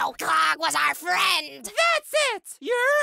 know Cog was our friend. That's it! You're